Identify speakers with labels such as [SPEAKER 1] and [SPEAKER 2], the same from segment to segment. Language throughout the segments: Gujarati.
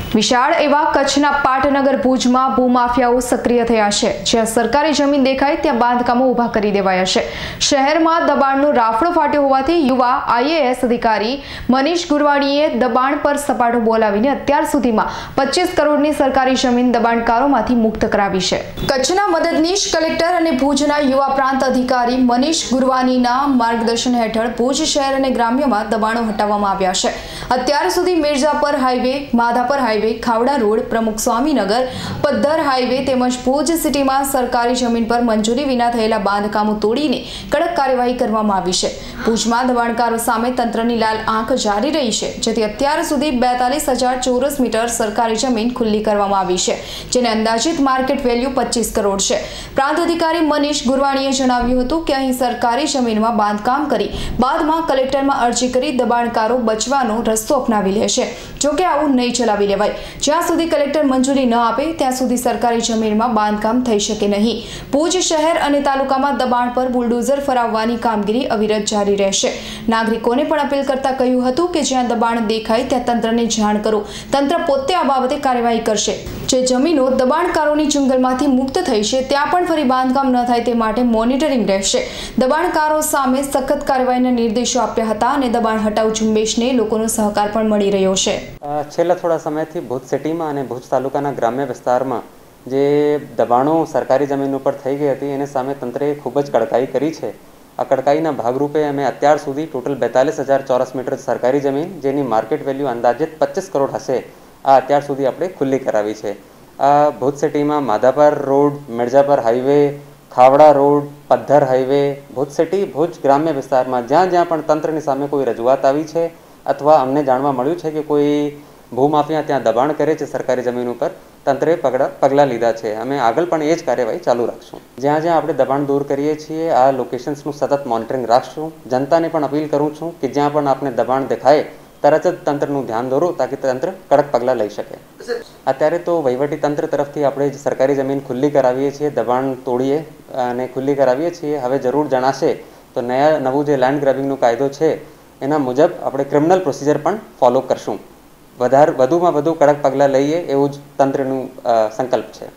[SPEAKER 1] વિશાળ એવા કચ્છના પાટનગર ભુજમાં ભૂમાફિયાઓ સક્રિય થયા છે। જ્યાં સરકારી જમીન દેખાય ત્યાં બાંધકામો ઊભા કરી દેવાયા છે। શહેરમાં દબાણનો રાફડો ફાટ્યો હોવાથી યુવા IAS અધિકારી મનીષ ગુરવાણીએ દબાણ પર સપાટો બોલાવીને અત્યાર સુધીમાં 25 કરોડની સરકારી જમીન દબાણકારોમાંથી મુક્ત કરાવી છે। કચ્છના મદદનીશ કલેક્ટર અને ભુજના યુવા પ્રાંત અધિકારી મનીષ ગુરવાણીના માર્ગદર્શન હેઠળ ભુજ શહેર અને ગ્રામ્યમાં દબાણો હટાવવામાં આવ્યા છે। અત્યાર સુધી Mirjapar highway, Madhapar highway, Khavda road, Pramukh Swaminagar, Paddhar highway તેમજ ભુજ સિટીમાં સરકારી જમીન પર મંજૂરી વિના થયેલા બાંધકામો તોડીને કડક કાર્યવાહી કરવામાં આવી છે। ભુજમાં દબાણકારો સામે તંત્રની લાલ આંખ જારી રહી છે, જેથી અત્યાર સુધી 42,000 ચોરસ મીટર સરકારી જમીન ખુલ્લી કરવામાં આવી છે, જેને અંદાજિત માર્કેટ વેલ્યુ 25 કરોડ છે। પ્રાંત અધિકારી મનીષ ગુરવાણીએ જણાવ્યું હતું કે અહીં સરકારી જમીનમાં બાંધકામ કરી બાદમાં કલેક્ટરમાં અરજી કરી દબાણકારો બચવાનો રસ્તો અપનાવી લે છે। જોકે આવું નહીં ચલાવી લેવાય। જ્યાં સુધી કલેક્ટર મંજૂરી ન આપે ત્યાં સુધી સરકારી જમીનમાં બાંધકામ થઈ શકે નહીં। ભુજ શહેર અને તાલુકામાં દબાણ પર બુલડોઝર ફરાવવાની કામગીરી અવિરત જારી રહેશે। નાગરિકોને પણ અપીલ કરતા કહ્યું હતું કે જ્યાં દબાણ દેખાય ત્યાં તંત્રને જાણ કરો। તંત્ર પોતે આ બાબતે કાર્યવાહી કરશે। જે જમીનો દબાણકારોની જંગલમાંથી મુક્ત થઈ છે ત્યાં પણ ફરી બાંધકામ ન થાય તે માટે મોનિટરિંગ રહેશે। દબાણકારો સામે સખત કાર્યવાહીના નિર્દેશો આપ્યા હતા અને દબાણ હટાવ ઝુંબેશને લોકોનો સહકાર પણ મળી રહ્યો છે।
[SPEAKER 2] છેલ્લા થોડા સમયથી ભુજ સિટીમાં અને ભુજ તાલુકાના ગ્રામ્ય વિસ્તારમાં જે દબાણો સરકારી જમીન ઉપર થઈ ગઈ હતી એને સામે તંત્રએ ખૂબ જ કડકાઈ કરી છે। આ કડકાઈના ભાગરૂપે અમે અત્યાર સુધી ટોટલ 42,000 ચોરસ મીટર સરકારી જમીન જેની માર્કેટ વેલ્યુ અંદાજિત 25 કરોડ હશે આ અત્યાર સુધી આપણે ખુલ્લી કરાવી છે। આ ભુજ સિટીમાં Madhapar road, Mirjapar highway, Khavda road, Paddhar highway, Bhuj city, Bhuj ગ્રામ્ય વિસ્તારમાં જ્યાં જ્યાં પણ તંત્રની સામે કોઈ રજૂઆત આવી છે અથવા અમને જાણવા મળ્યું છે કે કોઈ ભૂમાફિયા ત્યાં દબાણ કરે છે સરકારી જમીન ઉપર, તંત્રે પગલાં લીધા છે। અમે આગળ પણ એ જ કાર્યવાહી ચાલુ રાખશું। જ્યાં જ્યાં આપણે દબાણ દૂર કરીએ છીએ આ લોકેશન્સનું સતત મોનિટરિંગ રાખશું। જનતાને પણ અપીલ કરું છું કે જ્યાં પણ આપણે દબાણ દેખાય તરત જ તંત્રનું ધ્યાન દોરો તાકી તંત્ર કડક પગલાં લઈ શકે। અત્યારે તો વહીવટી તંત્ર તરફથી આપણે સરકારી જમીન ખુલ્લી કરાવીએ છીએ, દબાણ તોડીએ અને ખુલ્લી કરાવીએ છીએ। હવે જરૂર જણાશે તો નવું જે લેન્ડ ગ્રેબિંગનો કાયદો છે એના મુજબ આપણે ક્રિમિનલ પ્રોસિજર પણ ફોલો કરશું। વધુમાં વધુ કડક પગલાં લઈએ એવું જ તંત્રનું સંકલ્પ છે।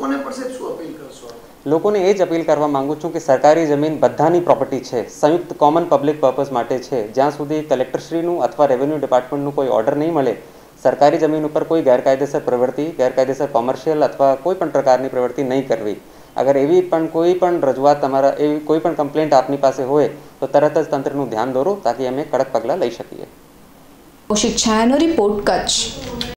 [SPEAKER 2] લોકોને એ જ અપીલ કરવા માંગુ છું કે સરકારી જમીન બધાની પ્રોપર્ટી છે, સંયુક્ત કોમન પબ્લિક પર્પઝ માટે છે। જ્યાં સુધી કલેક્ટરશ્રીનું અથવા રેવન્યુ ડિપાર્ટમેન્ટનું કોઈ ઓર્ડર નહીં મળે સરકારી જમીન ઉપર કોઈ ગેરકાયદેસર પ્રવૃત્તિ, ગેરકાયદેસર કોમર્શિયલ અથવા કોઈ પણ પ્રકારની પ્રવૃત્તિ નહીં કરવી। અગર એવી પણ કોઈ પણ રજૂઆત તમારા એવી કોઈ પણ કમ્પ્લેન્ટ આપની પાસે હોય તો તરત જ તંત્રનું ધ્યાન દોરો તાકી અમે કડક પગલાં લઈ શકીએ।
[SPEAKER 1] કૌશિક છાયાનો રિપોર્ટ, કચ્છ।